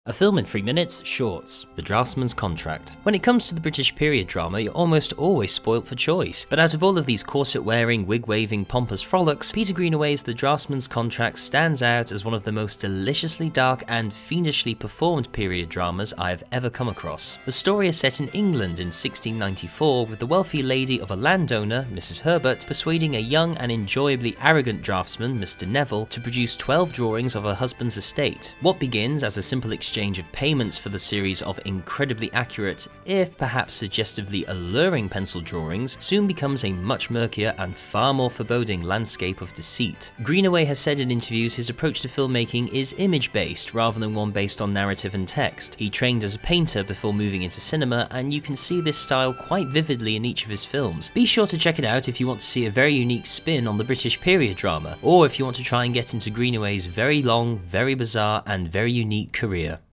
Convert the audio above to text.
A film in 3 minutes, shorts. The Draughtsman's Contract. When it comes to the British period drama, you're almost always spoilt for choice. But out of all of these corset-wearing, wig-waving, pompous frolics, Peter Greenaway's The Draughtsman's Contract stands out as one of the most deliciously dark and fiendishly performed period dramas I have ever come across. The story is set in England in 1694, with the wealthy lady of a landowner, Mrs. Herbert, persuading a young and enjoyably arrogant draftsman, Mr. Neville, to produce 12 drawings of her husband's estate. What begins as a simple exchange of payments for the series of incredibly accurate, if perhaps suggestively alluring pencil drawings, soon becomes a much murkier and far more foreboding landscape of deceit. Greenaway has said in interviews his approach to filmmaking is image-based rather than one based on narrative and text. He trained as a painter before moving into cinema, and you can see this style quite vividly in each of his films. Be sure to check it out if you want to see a very unique spin on the British period drama, or if you want to try and get into Greenaway's very long, very bizarre, and very unique career.